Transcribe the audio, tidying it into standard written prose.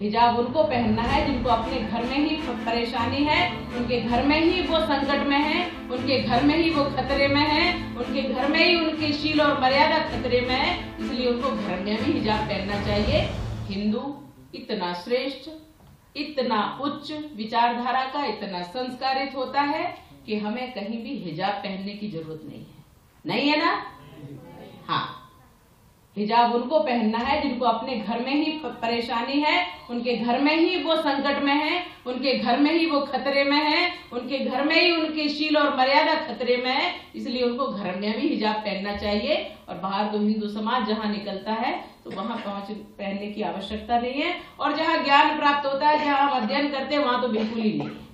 हिजाब उनको पहनना है जिनको अपने घर में ही परेशानी है, उनके घर में ही वो संकट में है, उनके घर में ही वो खतरे में है, उनके घर में ही उनकी शील और मर्यादा खतरे में है, इसलिए उनको घर में भी हिजाब पहनना चाहिए। हिंदू इतना श्रेष्ठ, इतना उच्च विचारधारा का, इतना संस्कारित होता है कि हमें कहीं भी हिजाब पहनने की जरूरत नहीं है ना? हाँ, हिजाब उनको पहनना है जिनको अपने घर में ही परेशानी है, उनके घर में ही वो संकट में है, उनके घर में ही वो खतरे में है, उनके घर में ही उनकी शील और मर्यादा खतरे में है, इसलिए उनको घर में भी हिजाब पहनना चाहिए। और बाहर तो हिंदू समाज जहाँ निकलता है तो वहाँ पहनने की आवश्यकता नहीं है, और जहाँ ज्ञान प्राप्त होता है, जहाँ हम अध्ययन करते हैं, वहाँ तो बिल्कुल ही नहीं है।